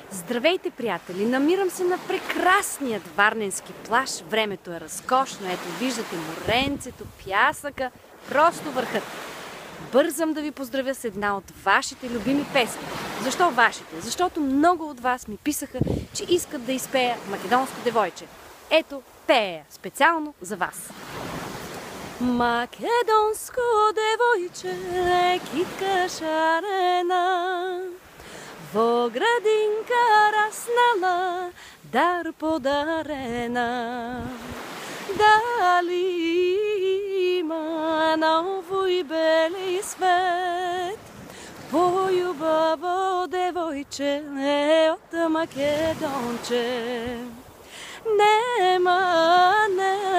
Здравейте, приятели! Намирам се на прекрасният варненски плаж. Времето е разкошно. Ето, виждате моренцето, пясъка, просто върхът. Бързам да ви поздравя с една от вашите любими песни. Защо вашите? Защото много от вас ми писаха, че искат да изпея македонско девойче. Ето, пея специално за вас. Македонско девойче, китка шарена, во градинка раснала, дар подарена. Дали има на овој бели свет појубаво девојче од Македонче? Нема,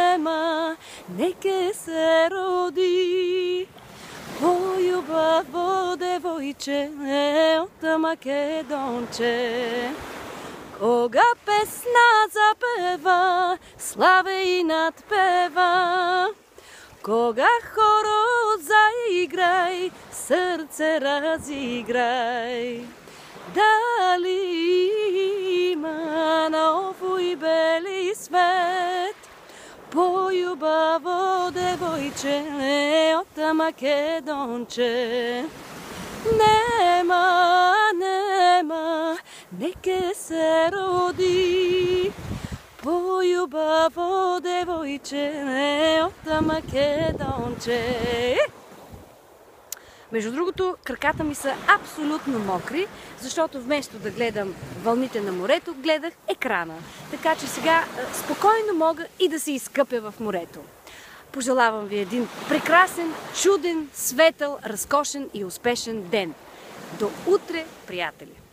неке се роди појубаво девојче од Македонче. Кога песна запева, славе и надпева, кога хоро заиграј, срце разиграј. Дали има на овој бели свет појубаво девојче од Македонче? Нема, неке се роди појубаво девојче од Македонче. Между другото, краката ми са абсолютно мокри, защото вместо да гледам вълните на морето, гледах екрана. Така че сега спокойно мога и да се изкъпя в морето. Пожелавам ви един прекрасен, чуден, светъл, разкошен и успешен ден. До утре, приятели!